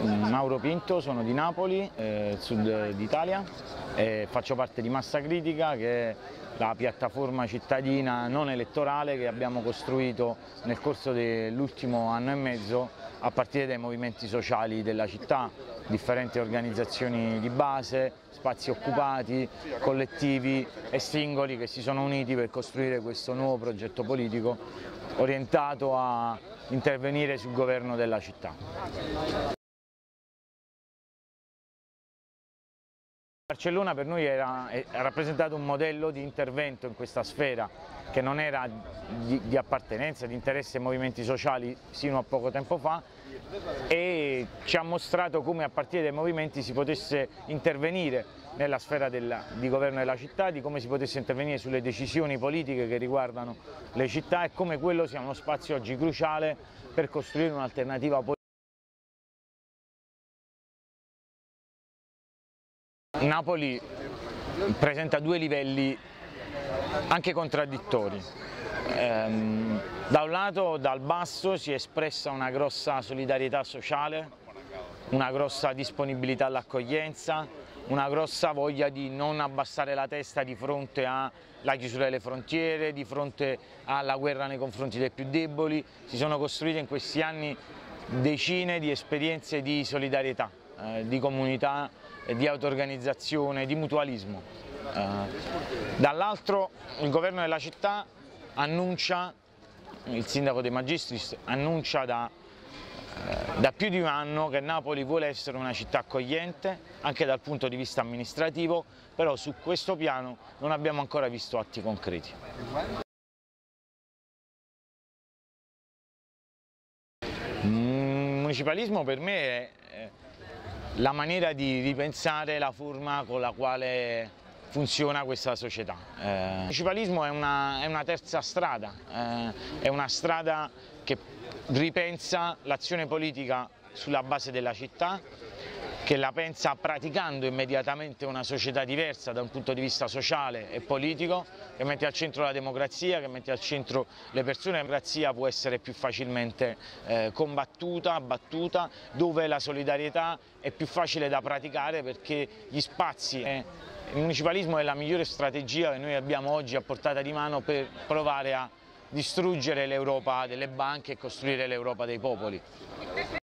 Mauro Pinto, sono di Napoli, sud d'Italia, e faccio parte di Massa Critica, che è la piattaforma cittadina non elettorale che abbiamo costruito nel corso dell'ultimo anno e mezzo a partire dai movimenti sociali della città, differenti organizzazioni di base, spazi occupati, collettivi e singoli che si sono uniti per costruire questo nuovo progetto politico orientato a intervenire sul governo della città. Barcellona per noi ha rappresentato un modello di intervento in questa sfera che non era di appartenenza, di interesse ai movimenti sociali sino a poco tempo fa, e ci ha mostrato come a partire dai movimenti si potesse intervenire nella sfera di governo della città, di come si potesse intervenire sulle decisioni politiche che riguardano le città e come quello sia uno spazio oggi cruciale per costruire un'alternativa politica. Napoli presenta due livelli anche contraddittori. Da un lato, dal basso, si è espressa una grossa solidarietà sociale, una grossa disponibilità all'accoglienza, una grossa voglia di non abbassare la testa di fronte alla chiusura delle frontiere, di fronte alla guerra nei confronti dei più deboli. Si sono costruite in questi anni decine di esperienze di solidarietà, di comunità, di auto-organizzazione, di mutualismo. Dall'altro il governo della città annuncia, il sindaco De Magistris annuncia da più di un anno che Napoli vuole essere una città accogliente anche dal punto di vista amministrativo, però su questo piano non abbiamo ancora visto atti concreti. Il municipalismo per me è la maniera di ripensare la forma con la quale funziona questa società. Il municipalismo è una terza strada, è una strada che ripensa l'azione politica sulla base della città, che la pensa praticando immediatamente una società diversa da un punto di vista sociale e politico, che mette al centro la democrazia, che mette al centro le persone. La democrazia può essere più facilmente combattuta, abbattuta, dove la solidarietà è più facile da praticare perché gli spazi, il municipalismo è la migliore strategia che noi abbiamo oggi a portata di mano per provare a distruggere l'Europa delle banche e costruire l'Europa dei popoli.